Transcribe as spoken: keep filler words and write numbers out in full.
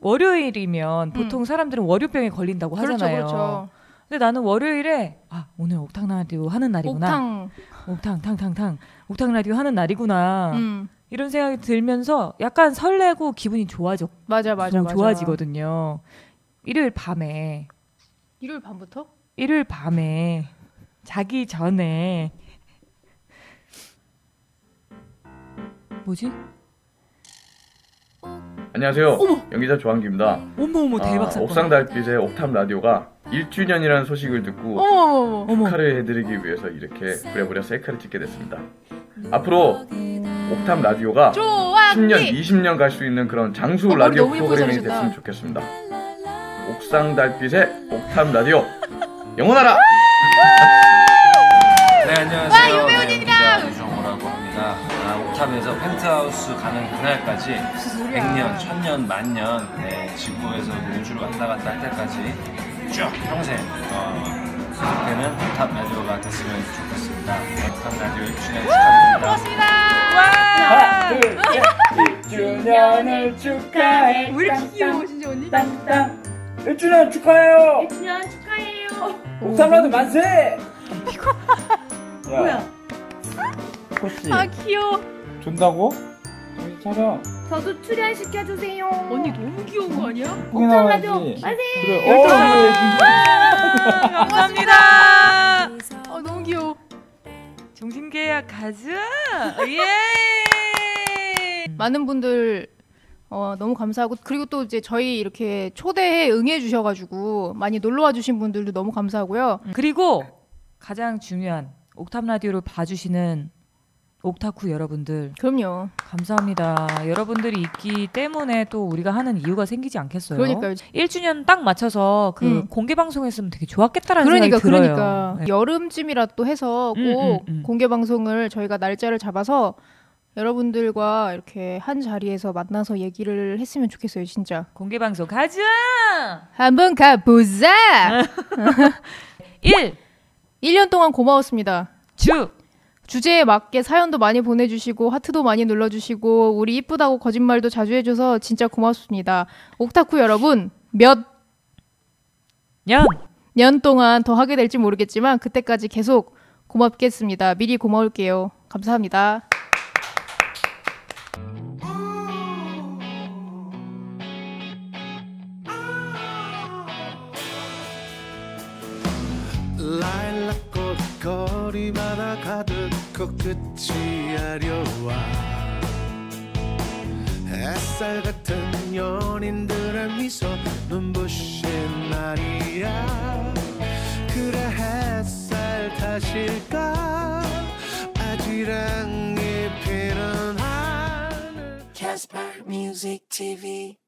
월요일이면 보통 음. 사람들은 월요병에 걸린다고 하잖아요. 그렇죠, 그렇죠. 근데 나는 월요일에 아 오늘 옥탕 라디오 하는 날이구나. 옥탕. 옥탕 탕탕탕 옥탕 라디오 하는 날이구나. 음. 이런 생각이 들면서 약간 설레고 기분이 좋아져. 맞아 맞아 맞아. 좋아지거든요. 일요일 밤에. 일요일 밤부터? 일요일 밤에 자기 전에 뭐지? 안녕하세요. 어머. 연기자 조한기입니다. 어머 어머 대박 사건. 아, 옥상 달빛의 옥탑 라디오가 일 주년이라는 소식을 듣고 어머 어머 축하를 해드리기 위해서 이렇게 부랴부랴 셀카를 찍게 됐습니다. 앞으로 옥탑 라디오가 조한기! 십 년, 이십 년 갈 수 있는 그런 장수 어, 라디오 프로그램이 됐으면 좋겠습니다. 옥상 달빛의 옥탑 라디오 영원하라! 네, 안녕하세요. 와, 유배우님이다. 네, 유정호라고 합니다. 아, 옥탑에서 펜트하우스 가는 그날까지 백 년, 천 년, 만 년, 네, 지구에서 우주를 왔다 갔다 할 때까지 쭉 평생 어, 그때는 옥탑 라디오가 됐으면 좋겠습니다. 네, 옥탑 라디오 일 주년 축하드립니다. 고맙습니다. 하나, 둘, 셋. 일 주년을 축하해. 왜 이렇게 귀여워, 진짜 언니? 땅땅. 일 주년 축하해요. 일 주년 축하해요. 옥탑 라디오 만세. 뭐야? 코씨. 아 귀여워. 준다고? 정신 차려. 저도 출연시켜주세요. 언니 너무 귀여운 거 아니야? 옥탑 라디오 만세. 그래. 어, 감사합니다. 아 너무 귀여워. 종신계약 가자. 예. 많은 분들 어, 너무 감사하고 그리고 또 이제 저희 이렇게 초대에 응해 주셔가지고 많이 놀러와 주신 분들도 너무 감사하고요. 그리고 가장 중요한 옥탑 라디오를 봐주시는 옥타쿠 여러분들 그럼요. 감사합니다. 여러분들이 있기 때문에 또 우리가 하는 이유가 생기지 않겠어요. 그러니까요. 일 주년 딱 맞춰서 그 음. 공개 방송했으면 되게 좋았겠다라는 그러니까, 생각이 들어요. 그러니까 네. 여름쯤이라 또 해서 꼭 음, 음, 음. 공개 방송을 저희가 날짜를 잡아서 여러분들과 이렇게 한 자리에서 만나서 얘기를 했으면 좋겠어요, 진짜. 공개 방송 가자. 한번 가보자. 일. 일 년 동안 고마웠습니다. 주. 주제에 맞게 사연도 많이 보내주시고 하트도 많이 눌러주시고 우리 이쁘다고 거짓말도 자주 해줘서 진짜 고맙습니다. 옥타쿠 여러분 몇 년. 년 동안 더 하게 될지 모르겠지만 그때까지 계속 고맙겠습니다. 미리 고마울게요. 감사합니다. 라일락꽃 거리마다 가득 코끝이 아려와 햇살 같은 연인들의 미소 눈부신 날이야. 그래 햇살 탓일까 아지랑이 피는 하늘. Casper Music 티비